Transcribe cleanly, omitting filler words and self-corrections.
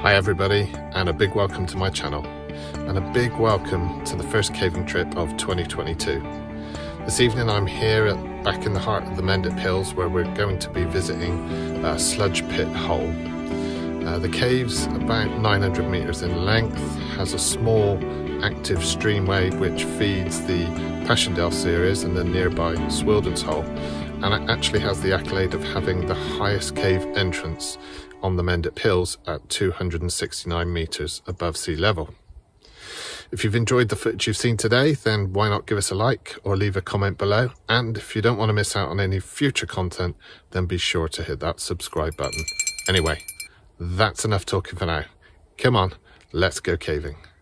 Hi everybody, and a big welcome to my channel, and a big welcome to the first caving trip of 2022. This evening I'm here back in the heart of the Mendip Hills, where we're going to be visiting Sludge Pit Hole. The cave's about 900 metres in length, has a small active streamway which feeds the Passchendaele series and the nearby Swildons hole, and it actually has the accolade of having the highest cave entrance on the Mendip Hills at 269 metres above sea level. If you've enjoyed the footage you've seen today, then why not give us a like or leave a comment below, and if you don't want to miss out on any future content, then be sure to hit that subscribe button. Anyway, that's enough talking for now. Come on, let's go caving.